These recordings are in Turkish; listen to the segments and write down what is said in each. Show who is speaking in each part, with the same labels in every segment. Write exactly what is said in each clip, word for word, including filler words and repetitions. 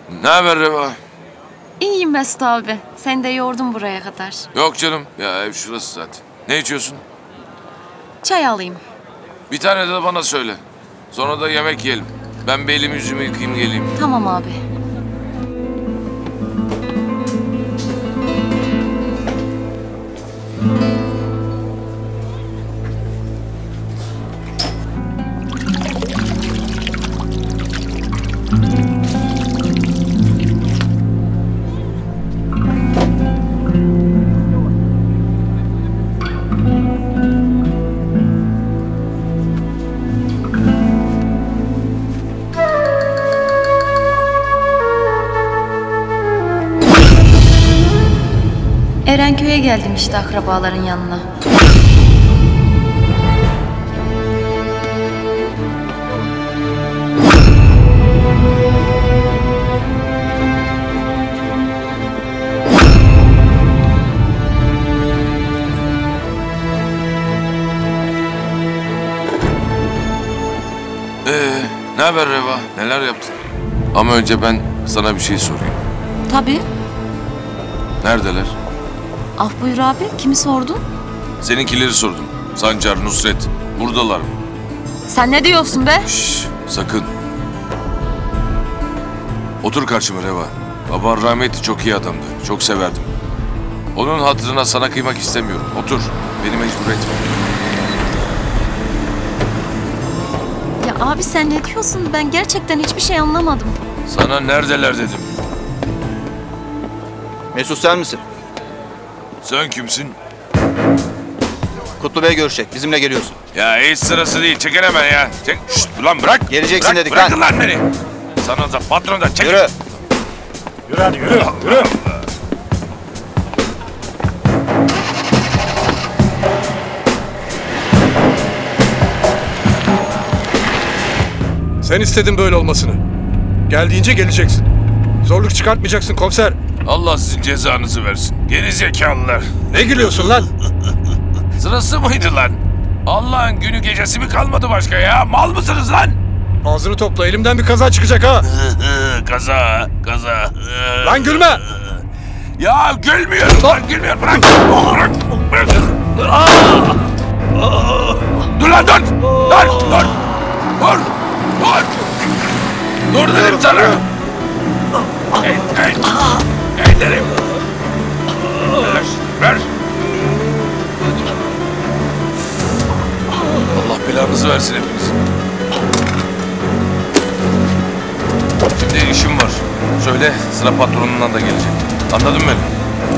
Speaker 1: Ne haber Reva?
Speaker 2: İyiyim Mesut abi. Seni de yordum buraya kadar.
Speaker 1: Yok canım. Ya ev şurası zaten. Ne içiyorsun?
Speaker 2: Çay alayım.
Speaker 1: Bir tane de bana söyle. Sonra da yemek yiyelim. Ben bir elimi yüzümü yıkayayım geleyim.
Speaker 2: Tamam abi. Erenköy'e geldim işte akrabaların yanına.
Speaker 1: Ee, ne haber Reva? Neler yaptın? Ama önce ben sana bir şey sorayım.
Speaker 2: Tabii.
Speaker 1: Neredeler?
Speaker 2: Af buyur abi. Kimi sordun?
Speaker 1: Seninkileri sordum. Sancar, Nusret. Buradalar mı?
Speaker 2: Sen ne diyorsun be?
Speaker 1: Şşş, sakın. Otur karşıma Reva. Baban rahmetli çok iyi adamdı. Çok severdim. Onun hatırına sana kıymak istemiyorum. Otur. Beni mecbur etme.
Speaker 2: Ya abi sen ne diyorsun? Ben gerçekten hiçbir şey anlamadım.
Speaker 1: Sana neredeler dedim.
Speaker 3: Mesut sen misin?
Speaker 1: Sen kimsin?
Speaker 3: Kutlu Bey görecek. Bizimle geliyorsun.
Speaker 1: Ya hiç sırası değil. Çekin hemen ya. Çek. Şşt, ulan bırak.
Speaker 3: Geleceksin
Speaker 1: bırak,
Speaker 3: dedik
Speaker 1: bırakın
Speaker 3: lan.
Speaker 1: lan beni. Sana da patron da çek.
Speaker 3: Yürü.
Speaker 4: Yürü hadi yürü, yürü. Sen istedin böyle olmasını. Geldiğince geleceksin. Zorluk çıkartmayacaksın komiser.
Speaker 1: Allah sizin cezanızı versin. Geri zekalılar.
Speaker 4: Ne gülüyorsun lan?
Speaker 1: Sırası mıydı lan? Allah'ın günü gecesi mi kalmadı başka ya? Mal mısınız lan?
Speaker 4: Ağzını topla, elimden bir kaza çıkacak ha.
Speaker 1: Kaza, kaza.
Speaker 4: Lan gülme.
Speaker 1: Ya gülmüyorum lan, gülmüyorum. Bırak. Bırak. Bırak. Aa! Dur lan dur. Dur, dur. Dur. Dur. Dur dedim sana. Ey, ey. Ey dedim. Ver, ver. Allah belanızı versin hepinizin. Şimdi işim var. Söyle, sıra patronundan da gelecek. Anladın mı beni?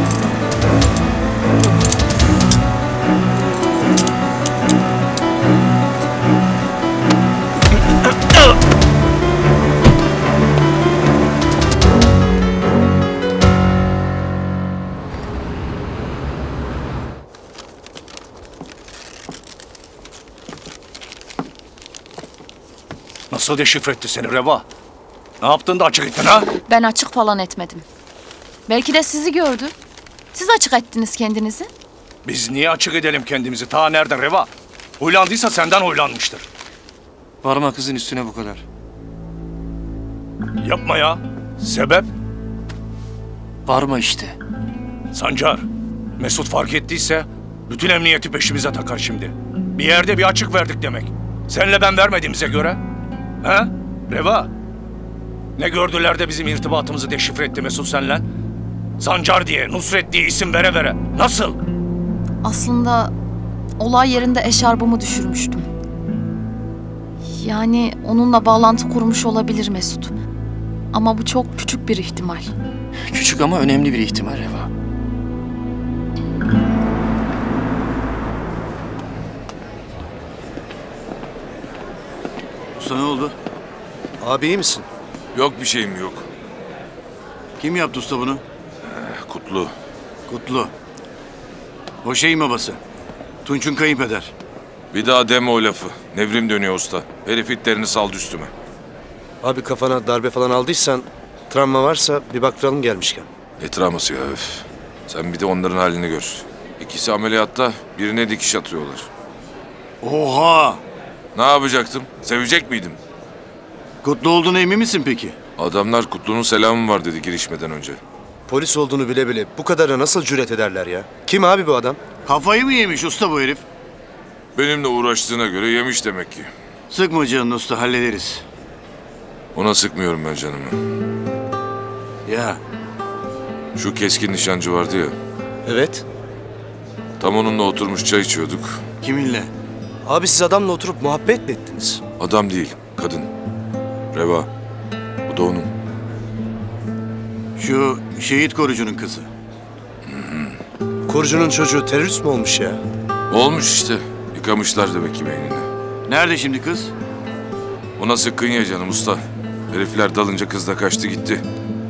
Speaker 5: Nasıl deşifre etti seni Reva? Ne yaptın da açık ettin ha?
Speaker 2: Ben açık falan etmedim. Belki de sizi gördü. Siz açık ettiniz kendinizi.
Speaker 5: Biz niye açık edelim kendimizi? Ta nereden Reva? Huylandıysa senden huylanmıştır.
Speaker 6: Varma kızın üstüne bu kadar.
Speaker 5: Yapma ya. Sebep?
Speaker 6: Varma işte.
Speaker 5: Sancar, Mesut fark ettiyse bütün emniyeti peşimize takar şimdi. Bir yerde bir açık verdik demek. Senle ben vermediğimize göre. He? Reva? Ne gördüler de bizim irtibatımızı deşifre etti Mesut senle? Sancar diye, Nusret diye isim vere vere. Nasıl?
Speaker 2: Aslında olay yerinde eşarbımı düşürmüştüm. Yani onunla bağlantı kurmuş olabilir Mesut. Ama bu çok küçük bir ihtimal.
Speaker 6: Küçük ama önemli bir ihtimal Reva.
Speaker 7: Usta ne oldu?
Speaker 4: Abi iyi misin?
Speaker 1: Yok bir şeyim yok.
Speaker 7: Kim yaptı usta bunu?
Speaker 1: Kutlu.
Speaker 7: Kutlu. O şeyin babası. Tunç'un kayınpeder.
Speaker 1: Bir daha deme o lafı. Nevrim dönüyor usta. Herif itlerini saldı üstüme.
Speaker 8: Abi kafana darbe falan aldıysan, travma varsa bir baktıralım gelmişken.
Speaker 1: Ne travması ya öf. Sen bir de onların halini gör. İkisi ameliyatta, birine dikiş atıyorlar.
Speaker 7: Oha!
Speaker 1: Ne yapacaktım? Sevecek miydim?
Speaker 7: Kutlu olduğuna emin misin peki?
Speaker 1: Adamlar Kutlu'nun selamı var dedi girişmeden önce.
Speaker 8: Polis olduğunu bile bile bu kadarına nasıl cüret ederler ya? Kim abi bu adam?
Speaker 7: Kafayı mı yemiş usta bu herif?
Speaker 1: Benimle uğraştığına göre yemiş demek ki.
Speaker 7: Sıkma canını usta, hallederiz.
Speaker 1: Ona sıkmıyorum ben canımı.
Speaker 7: Ya
Speaker 1: Şu keskin nişancı vardı ya.
Speaker 8: Evet.
Speaker 1: Tam onunla oturmuş çay içiyorduk.
Speaker 7: kiminle?
Speaker 8: Abi siz adamla oturup muhabbet mi ettiniz?
Speaker 1: Adam değil, kadın. Reva. Bu da onun.
Speaker 7: Şu şehit korucunun kızı.
Speaker 8: Korucunun çocuğu terörist mi olmuş ya?
Speaker 1: Olmuş işte. Yıkamışlar demek ki beynini.
Speaker 7: Nerede şimdi kız?
Speaker 1: Ona sıkkın ya canım usta. Herifler dalınca kız da kaçtı gitti.